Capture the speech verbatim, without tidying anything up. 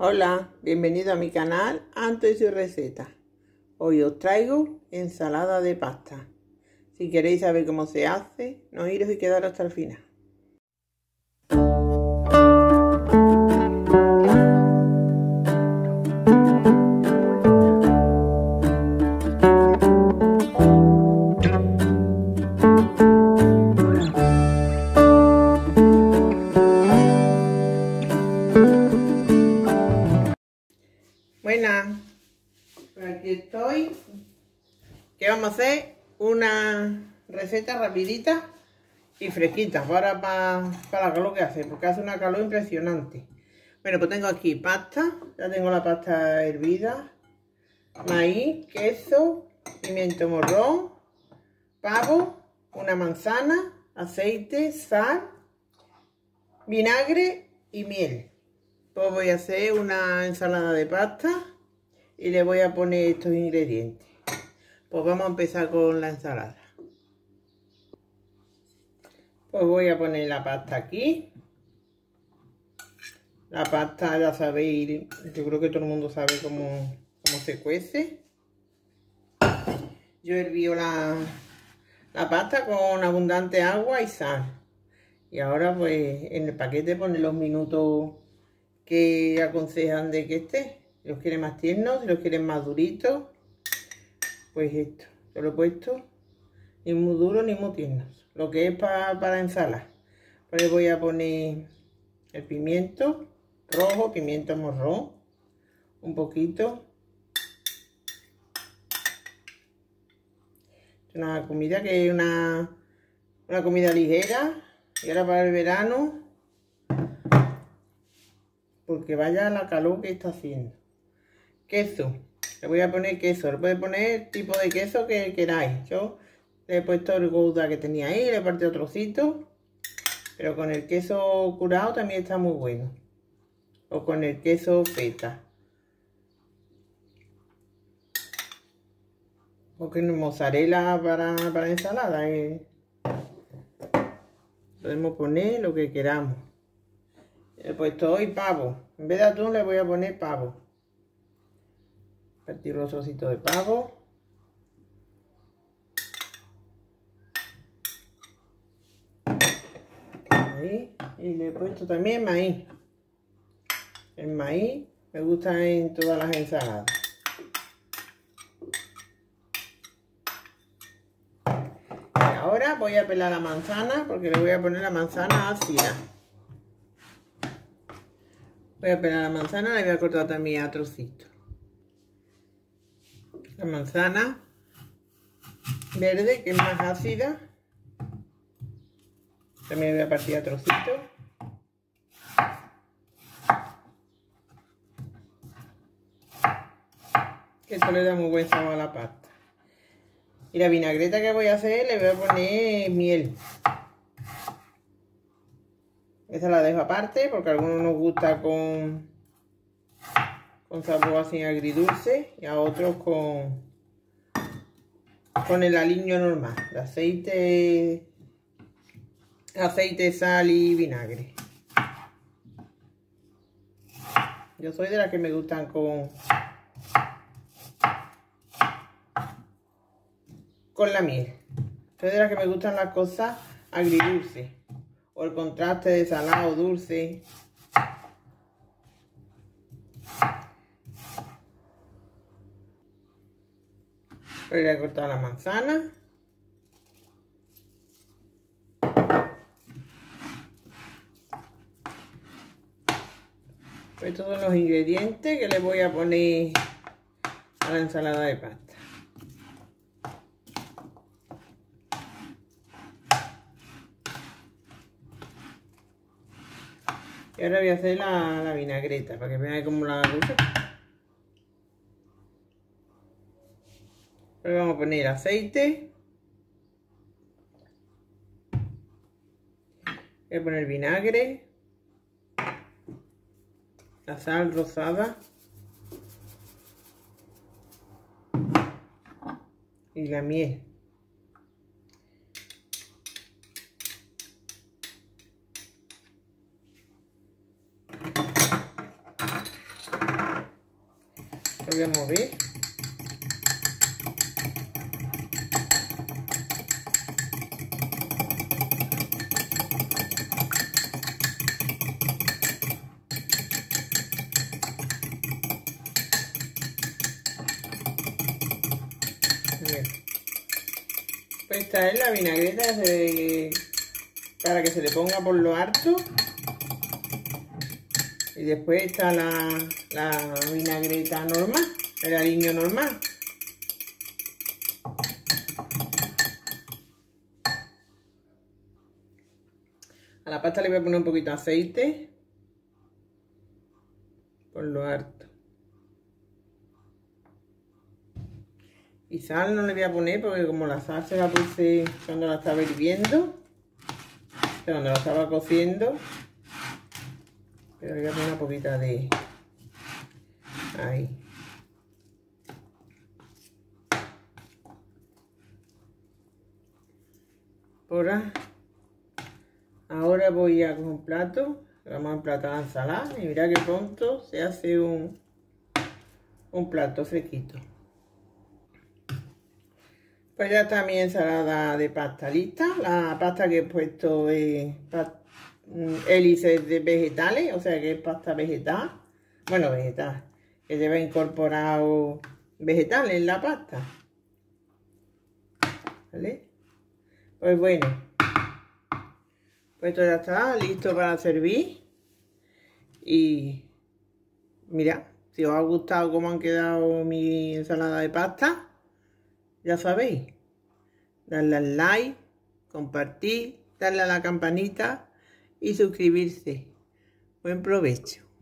Hola, bienvenido a mi canal Anto y su receta. Hoy os traigo ensalada de pasta. Si queréis saber cómo se hace, no iros y quedaros hasta el final. Buenas, pues aquí estoy, que vamos a hacer una receta rapidita y fresquita para, para, para la calor que hace, porque hace una calor impresionante. Bueno, pues tengo aquí pasta, ya tengo la pasta hervida, maíz, queso, pimiento morrón, pavo, una manzana, aceite, sal, vinagre y miel. Pues voy a hacer una ensalada de pasta y le voy a poner estos ingredientes. Pues vamos a empezar con la ensalada. Pues voy a poner la pasta aquí. La pasta, ya sabéis, yo creo que todo el mundo sabe cómo, cómo se cuece. Yo herví la, la pasta con abundante agua y sal. Y ahora pues en el paquete pone los minutos que aconsejan de que esté. Si los quieren más tiernos, si los quieren más duritos, pues esto, yo lo he puesto ni muy duro ni muy tiernos, lo que es para, para ensalar. Pues voy a poner el pimiento rojo, pimiento morrón, un poquito. Es una comida que es una, una comida ligera y ahora para el verano, porque vaya la calor que está haciendo. Queso, le voy a poner queso, le puede poner el tipo de queso que queráis. Yo le he puesto el Gouda que tenía ahí, le he partido trocitos, pero con el queso curado también está muy bueno, o con el queso feta, o con mozzarella para, para ensalada, eh. Podemos poner lo que queramos. He puesto hoy pavo, en vez de atún le voy a poner pavo. Partir los trocitos de pavo. Ahí. Y le he puesto también maíz. El maíz me gusta en todas las ensaladas. Y ahora voy a pelar la manzana porque le voy a poner la manzana ácida. Voy a pelar la manzana, la voy a cortar también a trocitos. La manzana verde, que es más ácida, también voy a partir a trocitos. Que esto le da muy buen sabor a la pasta. Y la vinagreta que voy a hacer, le voy a poner miel. Esa la dejo aparte porque a algunos nos gusta con, con sabor así agridulce y a otros con, con el aliño normal, de aceite, aceite, sal y vinagre. Yo soy de las que me gustan con, con la miel. Soy de las que me gustan las cosas agridulces. O el contraste de salado dulce. Voy a cortar la manzana. Pues estos son los ingredientes que le voy a poner a la ensalada de pasta. Y ahora voy a hacer la, la vinagreta para que veáis cómo la hago. Ahora vamos a poner aceite. Voy a poner vinagre. La sal rosada. Y la miel. Lo voy a mover. Bien. Pues esta es la vinagreta de, para que se le ponga por lo alto. Y después está la, la vinagreta normal, el aliño normal. A la pasta le voy a poner un poquito de aceite por lo alto. Y sal no le voy a poner porque como la sal se la puse cuando la estaba hirviendo, cuando la estaba cociendo, pero voy a poner una poquita de ahí. Ahora, ahora voy a coger un plato, vamos a emplatar la ensalada y mira que pronto se hace un, un plato fresquito. Pues ya está mi ensalada de pasta lista. La pasta que he puesto es hélices de vegetales, o sea que es pasta vegetal. Bueno, vegetal, que lleva incorporado vegetales en la pasta. ¿Vale? Pues bueno, pues esto ya está listo para servir. Y mira, si os ha gustado cómo han quedado mi ensalada de pasta, ya sabéis, darle al like, compartir, darle a la campanita y suscribirse. Buen provecho.